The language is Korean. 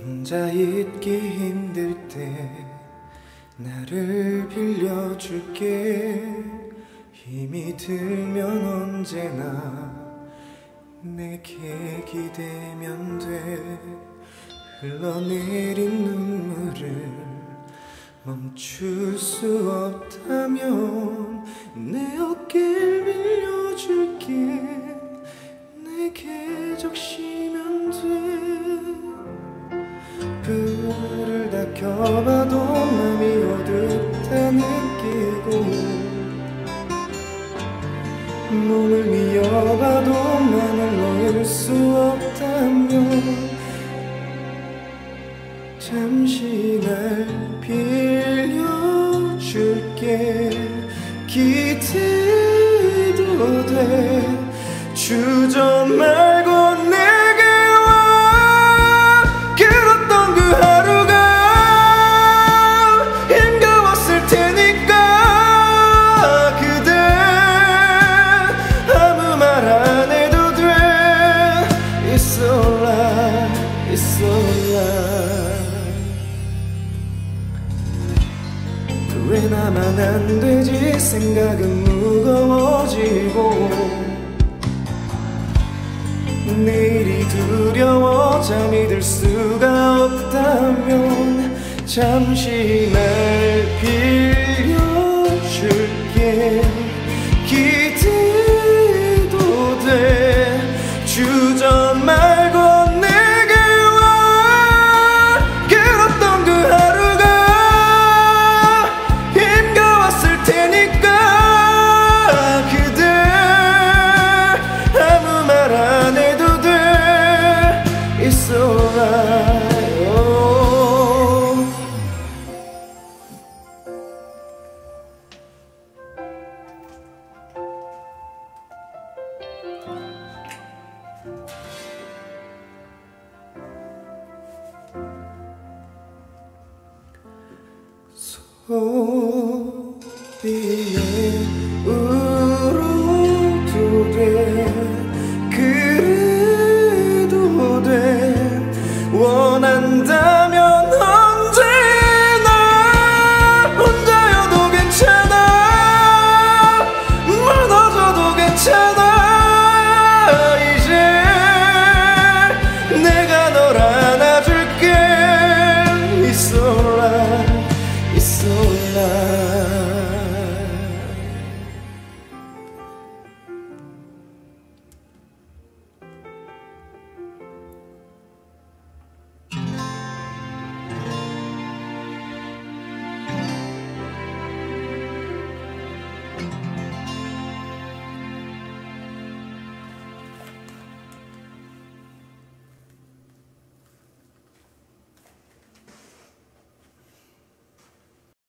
혼자 있기 힘들 때 나를 빌려줄게. 힘이 들면 언제나 내게 기대면 돼. 흘러내린 눈물을 멈출 수 없다면 내 어깨를 빌려줄게. 내게 적시면 돼. 불을 다 켜봐도 맘이 어둡다 느끼고 몸을 미어봐도 만을 놓을 수 없다면 잠시 날 빌려줄게. 기대도 돼. 주저 말고 내게 와. 그랬던 그 하루가 힘겨웠을 테니까 그대 아무 말 안 해도 돼. It's alright, it's alright. 왜 나만 안 되지. 생각은 무거워지고 내일이 두려워 잠이 들 수가 없다면 잠시 날 빌려줄게. 기대도 돼. 주저 말고 내게 와. 그랬던 그 하루가 힘겨웠을 테니까 그대 아무 말 안 해도 돼. It's alright. Oh. So